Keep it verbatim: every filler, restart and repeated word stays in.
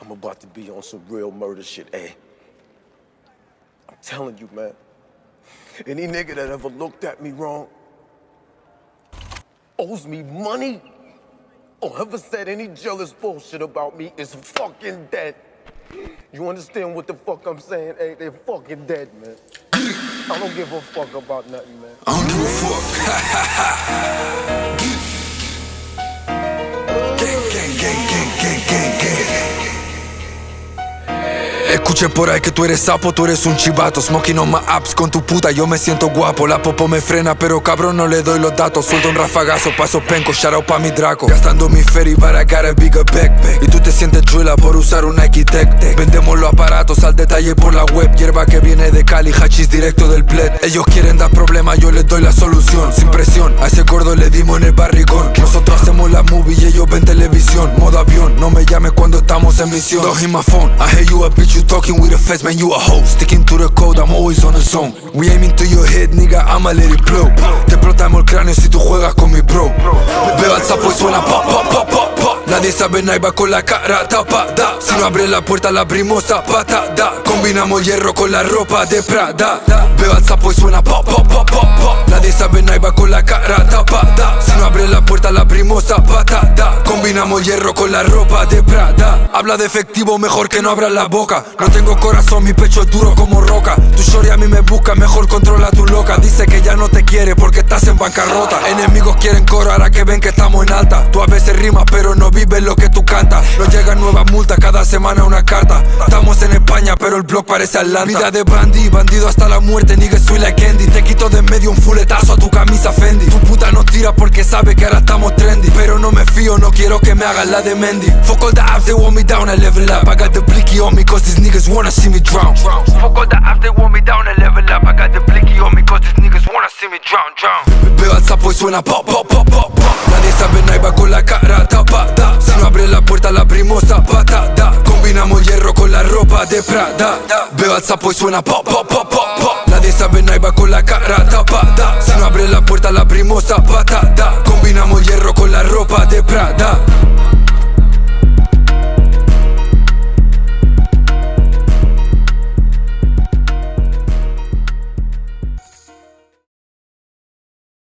I'm about to be on some real murder shit, eh? I'm telling you, man. Any nigga that ever looked at me wrong, owes me money, or ever said any jealous bullshit about me is fucking dead. You understand what the fuck I'm saying? Hey, they're fucking dead, man. I don't give a fuck about nothing, man. I don't give a fuck. Gang, gang, gang, gang, gang, gang, gang. Escuché por ahí que tú eres sapo, tú eres un chivato. Smoking on my apps con tu puta, yo me siento guapo. La popo me frena, pero cabrón no le doy los datos. Suelto un rafagazo, paso penco, shout out pa' mi Draco. Gastando mi ferry, but I got a bigger backpack. Y tú te sientes chula por usar un Nike Tech Tech. Vendemos los aparatos al detalle por la web. Hierba que viene de Cali, hachís directo del pled. Ellos quieren dar problemas, yo les doy la solución. Sin presión, a ese gordo le dimos en el barrigón. Nosotros hacemos la movie y ellos ven televisión. Modo avión, no me llames cuando estamos en misión. Don't hit my phone, I hear you a bitch, you talking with a fence, man, you a hoe. Sticking to the code, I'm always on the zone. We aiming to your head, nigga, I'ma let it blow. Te explotamos el cráneo si tú juegas con mi bro. Veo al sapo y suena pop, pop, pop, pop, pop. Nadie sabe nada y va con la cara tapada. Si no abre la puerta la abrimos zapatada. Combinamos hierro con la ropa de Prada. Veo al sapo y suena pop, pop, pop, pop, pop. Nadie sabe nada y va con la cara tapada. Si no abre la puerta la abrimos zapatada. Combinamos hierro con la ropa de Prada. Habla de efectivo, mejor que no abras la boca. No tengo corazón, mi pecho es duro como roca. Tu shorty a mí me busca, mejor controla tu loca. Dice que ya no te quiere porque estás en bancarrota. Enemigos quieren coro ahora que ven que estamos en alta. Tú a veces rimas pero no vives lo que tú cantas. Nos llegan nuevas multas, cada semana una carta. Estamos en España pero el blog parece Atlanta. Vida de bandí, bandido hasta la muerte, nigga soy like Andy. Te quito de medio un fuletazo a tu camisa Fendi. Tu puta nos tira porque sabe que ahora estamos trendy. Pero no me fío, no quiero que me hagas la de Mendy. Fuck all the apps, they want me down, I level up. I got the blicky on me cause these niggas wanna see me drown. Fuck all the apps, they want me down, I level up. I got the blicky on me cause these niggas wanna see me drown, drown. Veo al sapo y suena pop, pop, pop, pop, pop. Nadie sabe nada y va con la cara tapada. Si no abre la puerta la abrimos zapatada. Combinamos hierro con la ropa de Prada. Veo al sapo y suena pop, pop, pop, pop, pop. Nadie sabe nada y va con la cara tapada. Si no abre la puerta la abrimos zapatada. Combinamos hierro con la ropa de Prada.